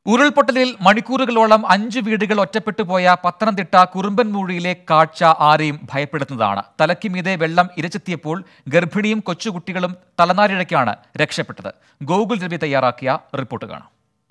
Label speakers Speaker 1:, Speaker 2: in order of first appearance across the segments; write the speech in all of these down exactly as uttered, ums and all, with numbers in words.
Speaker 1: ഉരുൾപൊട്ടലിൽ മണിക്കൂറുകളോളം അഞ്ചു വീടുകൾ ഒറ്റപ്പെട്ടുപോയ പത്തനംതിട്ട കുറുമ്പൻമൂഴിയിലെ കാഴ്ച ആരെയും ഭയപ്പെടുന്നതാണ്. തലയ്ക്ക് മീതെ വെള്ളം ഇരച്ചെത്തിയപ്പോൾ ഗർഭിണിയും കൊച്ചുകുട്ടികളും തലനാരിഴയ്ക്കാണ് രക്ഷപ്പെട്ടത്. ഗോകുൽ രവി തയ്യാറാക്കിയ റിപ്പോർട്ട് കാണാം.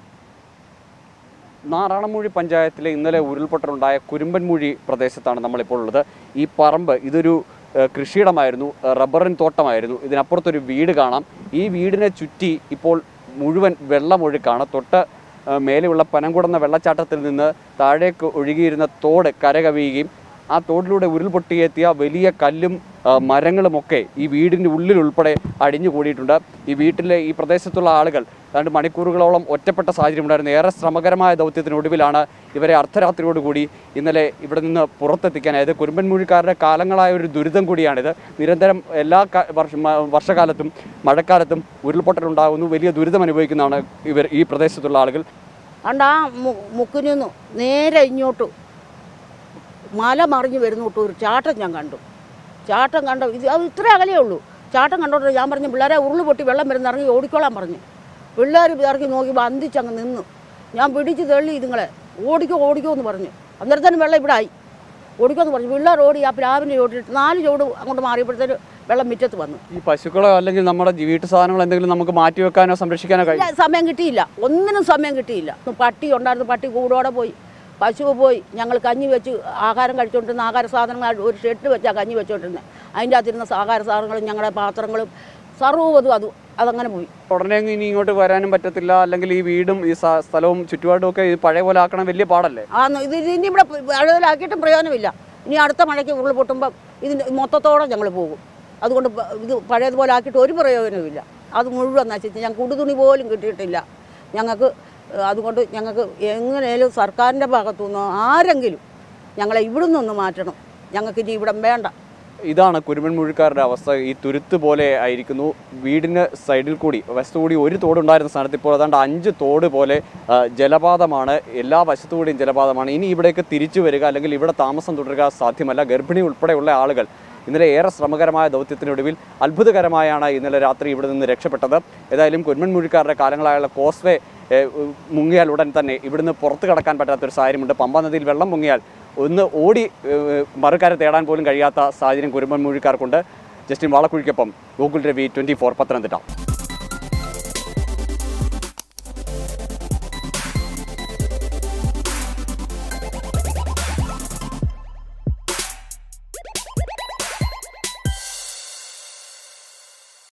Speaker 2: നാറാണമൂഴി പഞ്ചായത്തിലെ ഇന്നലെ ഉരുൾപൊട്ടലുണ്ടായ കുറുമ്പൻമൂഴി പ്രദേശത്താണ് നമ്മളിപ്പോൾ ഉള്ളത്. ഈ പറമ്പ് ഇതൊരു കൃഷിയിടമായിരുന്നു, റബ്ബറിൻ തോട്ടമായിരുന്നു. ഇതിനപ്പുറത്തൊരു വീട് കാണാം. ഈ വീടിനെ ചുറ്റി ഇപ്പോൾ മുഴുവൻ വെള്ളമൊഴുക്കാണ്. തൊട്ട് മേലെയുള്ള പനംകുടന്ന വെള്ളച്ചാട്ടത്തിൽ നിന്ന് താഴേക്ക് ഒഴുകിയിരുന്ന തോട് കരകവിയുകയും ആ തോടിലൂടെ ഉരുൾപൊട്ടിയെത്തിയ വലിയ കല്ലും മരങ്ങളുമൊക്കെ ഈ വീടിൻ്റെ ഉള്ളിൽ ഉൾപ്പെടെ അടിഞ്ഞു കൂടിയിട്ടുണ്ട്. ഈ വീട്ടിലെ ഈ പ്രദേശത്തുള്ള ആളുകൾ രണ്ട് മണിക്കൂറുകളോളം ഒറ്റപ്പെട്ട സാഹചര്യം ഉണ്ടായിരുന്നു. ഏറെ ശ്രമകരമായ ദൗത്യത്തിനൊടുവിലാണ് ഇവരെ അർദ്ധരാത്രിയോടുകൂടി ഇന്നലെ ഇവിടെ നിന്ന് പുറത്തെത്തിക്കാനായത്. കുറുമ്പൻമൂഴിക്കാരുടെ കാലങ്ങളായ ഒരു ദുരിതം കൂടിയാണിത്. നിരന്തരം എല്ലാ വർഷകാലത്തും മഴക്കാലത്തും ഉരുൾപൊട്ടലുണ്ടാകുന്നു, വലിയ ദുരിതം അനുഭവിക്കുന്നതാണ് ഇവർ ഈ പ്രദേശത്തുള്ള ആളുകൾ.
Speaker 3: അണ്ട് ആ മുക്കിനു നേരെ ഇങ്ങോട്ട് മല മറിഞ്ഞ് വരുന്നോട്ട് ഒരു ചാട്ടം ഞാൻ കണ്ടു. ചാട്ടം കണ്ടു ഇത് അത് ഇത്ര അകലേ ഉള്ളൂ. ചാട്ടം കണ്ടോട്ട് ഞാൻ പറഞ്ഞു പിള്ളേരെ ഉരുള് പൊട്ടി വെള്ളം വരുന്ന ഇറങ്ങി ഓടിക്കോളാൻ പറഞ്ഞു. പിള്ളേർ ഇറങ്ങി നോക്കി ബന്ധിച്ചങ്ങ് നിന്നു. ഞാൻ പിടിച്ച് തള്ളി ഇതുങ്ങളെ ഓടിക്കോ ഓടിക്കോ എന്ന് പറഞ്ഞു. അന്നേരത്തേനും വെള്ളം ഇവിടെ ആയി. ഓടിക്കോ എന്ന് പറഞ്ഞു. പിള്ളേർ ഓടി ആ പ്ലാവിനെ ഓടിയിട്ട് നാല് ചുവട് അങ്ങോട്ട് മാറിയപ്പോഴത്തേന് വെള്ളം മുറ്റത്ത് വന്നു.
Speaker 2: ഈ പശുക്കളോ അല്ലെങ്കിൽ നമ്മുടെ വീട്ടു സാധനങ്ങൾ എന്തെങ്കിലും നമുക്ക് മാറ്റി വെക്കാനോ സംരക്ഷിക്കാനോ കഴിയും?
Speaker 3: സമയം കിട്ടിയില്ല, ഒന്നിനും സമയം കിട്ടിയില്ല. പട്ടി ഉണ്ടായിരുന്നു, പട്ടി കൂടോടെ പോയി. പശു പോയി. ഞങ്ങൾ കഞ്ഞി വെച്ച് ആഹാരം കഴിച്ചുകൊണ്ടിരുന്ന ആഹാര സാധനങ്ങൾ ഒരു ഷെഡ് വെച്ചാൽ കഞ്ഞി വെച്ചുകൊണ്ടിരുന്നത്. അതിൻ്റെ അകത്തിരുന്ന ആഹാര സാധനങ്ങളും ഞങ്ങളുടെ പാത്രങ്ങളും സർവ്വതും അതും അതങ്ങനെ പോയി.
Speaker 2: ഉടനെ ഇനി ഇങ്ങോട്ട് വരാനും പറ്റത്തില്ല, അല്ലെങ്കിൽ ഈ വീടും ഈ സ്ഥലവും ചുറ്റുപാടും ഒക്കെ പഴയ പോലെ ആക്കണം. വലിയ പാടല്ലേ?
Speaker 3: ആ ഇത് ഇനി ഇവിടെ പഴയതിലാക്കിയിട്ടും പ്രയോജനമില്ല. ഇനി അടുത്ത മഴയ്ക്ക് ഉരുൾ പൊട്ടുമ്പം ഇതിന് മൊത്തത്തോടെ ഞങ്ങൾ പോകും. അതുകൊണ്ട് ഇത് പഴയതുപോലെ ആക്കിയിട്ട് ഒരു പ്രയോജനമില്ല. അത് മുഴുവൻ നശിച്ച് ഞങ്ങൾക്ക് ഉടുതുണി പോലും കിട്ടിയിട്ടില്ല ഞങ്ങൾക്ക്. അതുകൊണ്ട് ഞങ്ങൾക്ക് എങ്ങനെയാലും സർക്കാരിൻ്റെ ഭാഗത്തുനിന്ന് ആരെങ്കിലും ഞങ്ങളെ ഇവിടെ നിന്നൊന്ന് മാറ്റണം. ഞങ്ങൾക്ക് ഇനി ഇവിടം വേണ്ട.
Speaker 2: ഇതാണ് കുറുമ്പൻമൂഴിക്കാരുടെ അവസ്ഥ. ഈ തുരുത്ത് പോലെ ആയിരിക്കുന്നു. വീടിന് സൈഡിൽ കൂടി വശത്തു കൂടി ഒരു തോടുണ്ടായിരുന്ന സ്ഥാനത്ത് ഇപ്പോൾ ഏതാണ്ട് അഞ്ച് തോട് പോലെ ജലപാതമാണ്. എല്ലാ വശത്തുകൂടിയും ജലപാതമാണ്. ഇനി ഇവിടേക്ക് തിരിച്ചു വരിക അല്ലെങ്കിൽ ഇവിടെ താമസം തുടരുക സാധ്യമല്ല. ഗർഭിണി ഉൾപ്പെടെയുള്ള ആളുകൾ ഇന്നലെ ഏറെ ശ്രമകരമായ ദൗത്യത്തിനൊടുവിൽ അത്ഭുതകരമായാണ് ഇന്നലെ രാത്രി ഇവിടെ നിന്ന് രക്ഷപ്പെട്ടത്. ഏതായാലും കുറുമ്പൻമൂഴിക്കാരുടെ കാലങ്ങളായുള്ള കോസ്വേ മുങ്ങിയാൽ ഉടൻ തന്നെ ഇവിടുന്ന് പുറത്തു കടക്കാൻ പറ്റാത്തൊരു സാഹചര്യമുണ്ട്. പമ്പാ നദിയിൽ വെള്ളം മുങ്ങിയാൽ ഒന്ന് ഓടി മറുകര തേടാൻ പോലും കഴിയാത്ത സാഹചര്യം കുറുമ്പൻമൂഴിക്കാർക്കുണ്ട്. ജസ്റ്റിൻ വാളക്കുഴിക്കൊപ്പം ഗോകുൽ രവി, ട്വൻറ്റി ഫോർ പത്തനംതിട്ട.